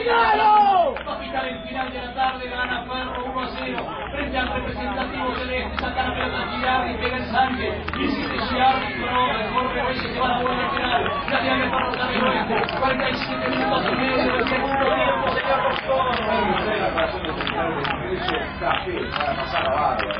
Va a pitar el final de la tarde, gana Ferro 1-0 frente al representativo celeste. Saca la pelota Girardi, pega el Sánchez. 17 Girardi, Jorge Reyes se va a la buena final. La tiene Ferro también oeste. 47 minutos y medio del segundo tiempo, señor doctor. Para pasar a bárbaro,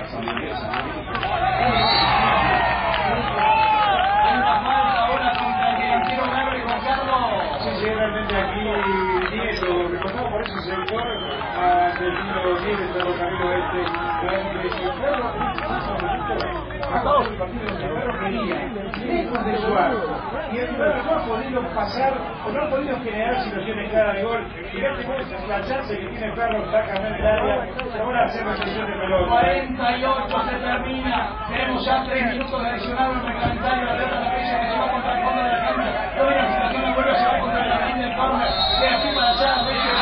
Hay una falta ahora contra el delantero Gabriel Juan Carlos. Sí, realmente aquí Nieto, recordado por eso se fue del número 10 del Ferrocarril Oeste, donde si el Ferro acabó el partido donde el Ferro quería, lejos de su arco, y el Ferro no ha podido pasar o no ha podido generar situaciones claras de gol. Fíjate vos la chance que tiene el Ferro, saca en el área, y ahora hace recepción de pelota. 48 se termina. Tenemos ya 3 minutos de adicional en el reglamentario. La pelota de la fecha que se va contra el fondo de la cancha. No viene la situación, la vuelve, se va contra la línea del corner. De aquí para allá, de hecho,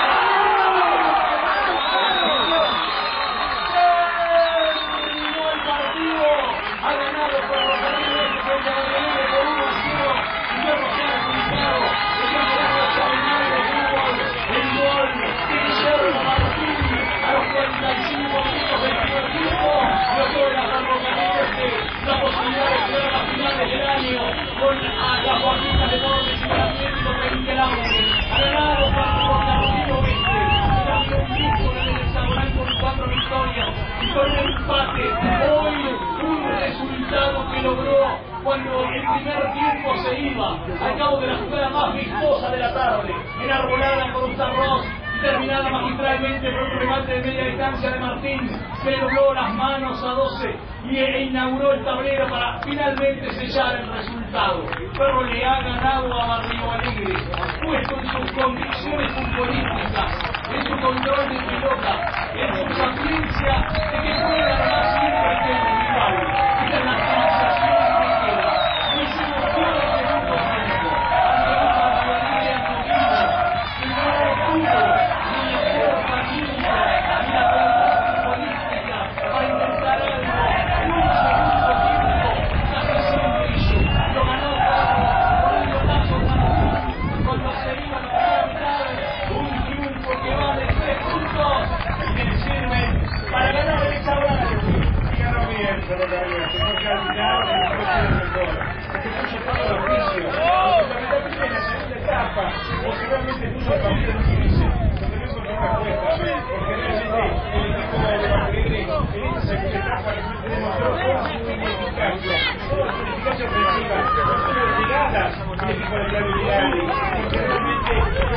terminó el partido. Ha ganado Ferrocarril Oeste frente a Valladolid por 1-0. Y luego se ha publicado el campeonato extraordinario de fútbol. El gol de Guillermo Martín a los 45 minutos del primer tiempo. Le otorga a Ferrocarril Oeste la posibilidad de jugar las finales del año con las Joaquinas de Torres y el Atlético Penquelauque. Ha ganado Ferrocarril Oeste. Era un disco en el hexagonal con 4 victorias y con un empate. Hoy un resultado que logró cuando el primer tiempo se iba al cabo de la jugada más vistosa de la tarde, enarbolada con un Ross, terminada magistralmente por un remate de media distancia de Martín, que le dobló las manos a 12 e inauguró el tablero para finalmente sellar el resultado. Ferro le ha ganado a Barrio Alegre, puesto en sus convicciones futbolísticas, en su control de pelota, en su sapiencia de que puede ganar siempre que el rival. Esta es la sensación que queda. No hicimos todo el segundo tiempo. Ante un Barrio Alegre acogido, que no tuvo ni la fuerza física ni la voluntad futbolística para intentar algo. Un segundo tiempo casi siempre hizo. Lo ganó por un golazo cuando se iba a la primera mitad. Un triunfo que vale 3 puntos y que le sirven para ganar el hexagonal. Y ganó bien, Ferrocarril Oeste, porque al final se puso todo el oficio. Fundamentalmente en la segunda etapa, posiblemente puso el partido en 15. Lo tenemos con poca cuesta, porque realmente el equipo de Barrio en esta segunda etapa demostró toda su ineficacia, toda su ineficacia ofensiva, no solo de llegadas el equipo de Claudio Girardi, porque realmente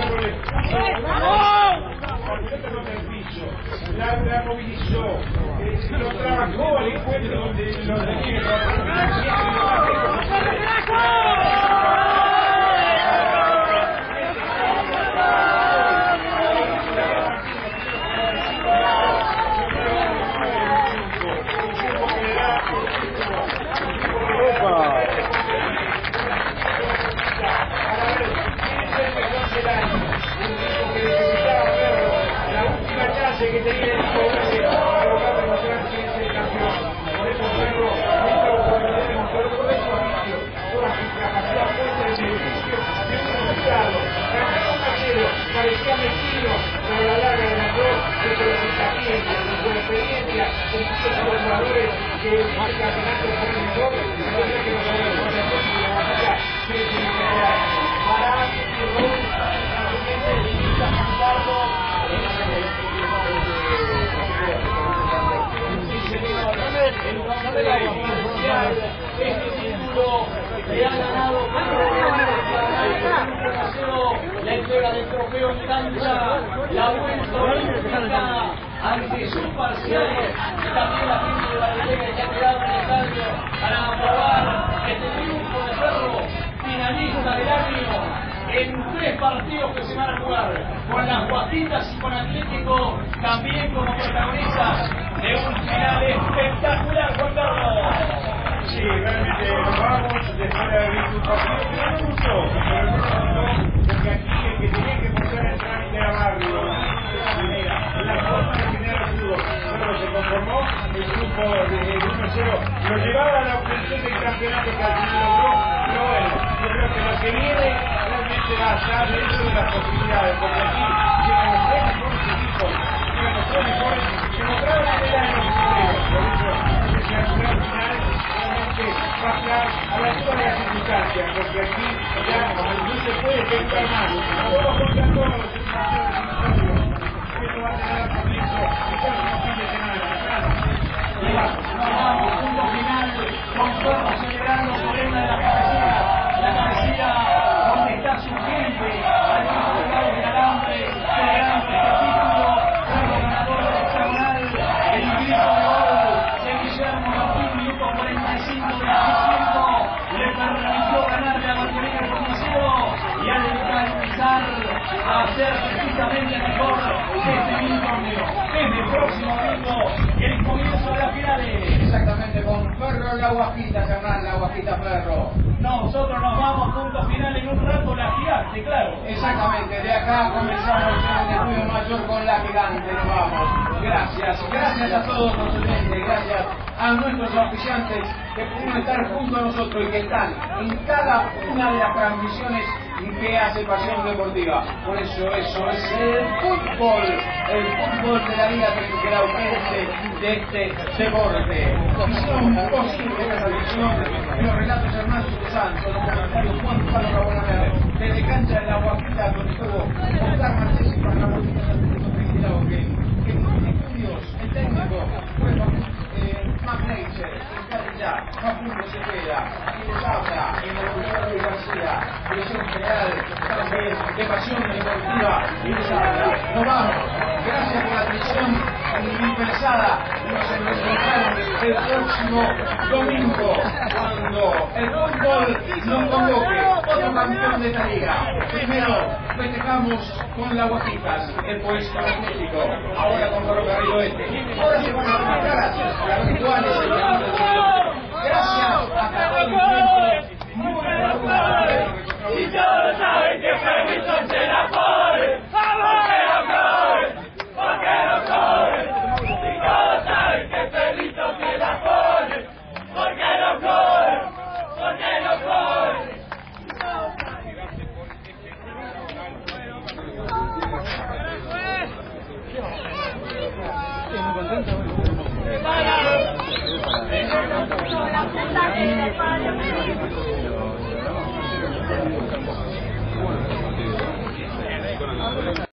la pelota contra el piso, la movilizó, lo trabajó al encuentro donde lo tenía que trabajar. Que tenía el equipo para lograr demostrar que es el campeón. Por eso Ferro esta oportunidad demostró todo su oficio, toda su capacidad fuerte de beneficio de un resultado. Ganaron 1-0, parecía metido, pero a la larga demostró que con su experiencia, con su experiencia, con sus jugadores que este campeonato fue el mejor, tendría que lograr con la próxima batalla que es el general. Para y Raúl, realmente está jugando este título le ha ganado la entrega del trofeo en cancha, la vuelta olímpica ante su parcial y también la gente de Barrio que ha quedado en el estadio para aprobar este triunfo de Ferro, finalista del año. En 3 partidos que se van a jugar con las Guajitas y con Atlético, también como protagonistas de un final espectacular, Juan Carlos. Sí, realmente nos vamos después de haber visto un partido que no nos gustó, porque aquí el que tenía que forzar el trámite era Barrio. La forma de generar el fútbol, pero se conformó el grupo de 1-0, lo llevaba a la obtención del campeonato que al final logró, pero bueno, yo creo que lo que viene realmente va allá de eso de las posibilidades, porque Nos vamos, punto final, con Ferro celebrando por enda de la cabecera donde está su gente, al lado del alambre, celebrando este título, Ferro ganador del hexagonal, el grito de gol de Guillermo Martín, minuto 45 del tiempo, le permitió ganarle a Martínez por 1-0 y al empezar a hacer precisamente mejor este mismo torneo. Desde el próximo domingo, el comienzo de las finales. Exactamente, con Ferro La Guajita, Hernán, La Guajita Ferro. Nosotros nos vamos, punto final en un rato, la gigante, claro. Exactamente, de acá comenzamos el estudio mayor con La Gigante, nos vamos. Gracias a todos los oyentes, gracias a nuestros auspiciantes que pudieron estar junto a nosotros y que están en cada una de las transmisiones que hace Pasión Deportiva. Por eso es el fútbol de la Liga Trauquense de este deporte. Misión posible esta transmisión, los relatos Hernández de Santos, los comentarios Juan Pablo Rabonamer, desde cancha de La Guajita, donde estuvo Oscar Martés y Juan Ramón que en estudios, el técnico fue Mac Neicher, en calidad, Facundo Cepeda, y les habla en el lugar de García, dirección general también de Pasión Deportiva, y les habla. Nos vamos, gracias por la atención impensada, y nos encontramos el próximo domingo, cuando el fútbol nos convoque otro campeón de esta liga. Primero festejamos con las Guajitas, el puesto atlético, ahora con Ferrocarril Oeste. Ahora se van a conectar las rituales del gracias a cada uno. Muy buenas. Y todos saben que Ferrito se la pone, porque no corre, porque no corre. Y todos saben que Ferrito se la pone, porque no corre, porque no corre. Bueno,